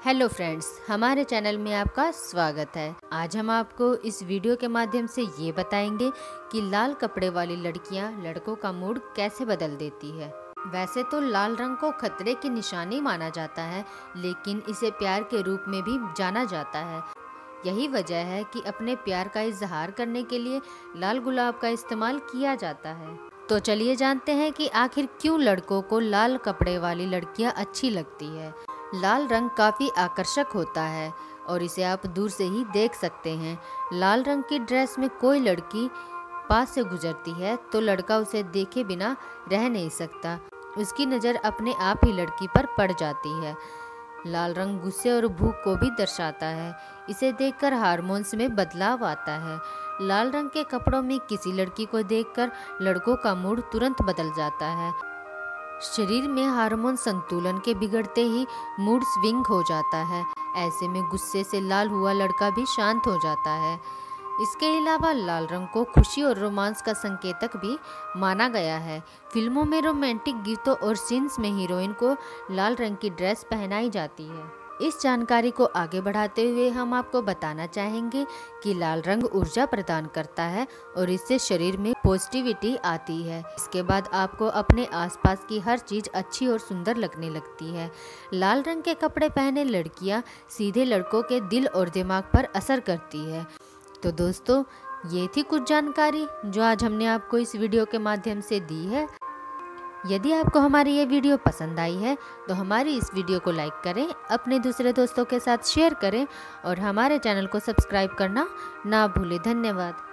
Hello friends, हमारे channel में आपका स्वागत है। आज हम आपको इस वीडियो के माध्यम से ये बताएंगे कि लाल कपड़े वाली लड़कियां लड़कों का मूड कैसे बदल देती है। वैसे तो लाल रंग को खतरे की निशानी माना जाता है, लेकिन इसे प्यार के रूप में भी जाना जाता है। यही वजह है कि अपने प्यार का इजहार करने के लिए लाल गुलाब का इस्तेमाल किया जाता है। तो चलिए जानते हैं कि आखिर क्यों लड़कों को लाल कपड़े वाली लड़कियां अच्छी लगती है। लाल रंग काफ़ी आकर्षक होता है और इसे आप दूर से ही देख सकते हैं। लाल रंग की ड्रेस में कोई लड़की पास से गुजरती है तो लड़का उसे देखे बिना रह नहीं सकता। उसकी नज़र अपने आप ही लड़की पर पड़ जाती है। लाल रंग गुस्से और भूख को भी दर्शाता है। इसे देखकर हार्मोन्स में बदलाव आता है। लाल रंग के कपड़ों में किसी लड़की को देखकर लड़कों का मूड तुरंत बदल जाता है। शरीर में हार्मोन संतुलन के बिगड़ते ही मूड स्विंग हो जाता है। ऐसे में गुस्से से लाल हुआ लड़का भी शांत हो जाता है। इसके अलावा लाल रंग को खुशी और रोमांस का संकेतक भी माना गया है। फिल्मों में रोमांटिक गीतों और सीन्स में हीरोइन को लाल रंग की ड्रेस पहनाई जाती है। इस जानकारी को आगे बढ़ाते हुए हम आपको बताना चाहेंगे कि लाल रंग ऊर्जा प्रदान करता है और इससे शरीर में पॉजिटिविटी आती है। इसके बाद आपको अपने आसपास की हर चीज़ अच्छी और सुंदर लगने लगती है। लाल रंग के कपड़े पहने लड़कियां सीधे लड़कों के दिल और दिमाग पर असर करती है। तो दोस्तों, ये थी कुछ जानकारी जो आज हमने आपको इस वीडियो के माध्यम से दी है। यदि आपको हमारी ये वीडियो पसंद आई है तो हमारी इस वीडियो को लाइक करें, अपने दूसरे दोस्तों के साथ शेयर करें और हमारे चैनल को सब्सक्राइब करना ना भूलें। धन्यवाद।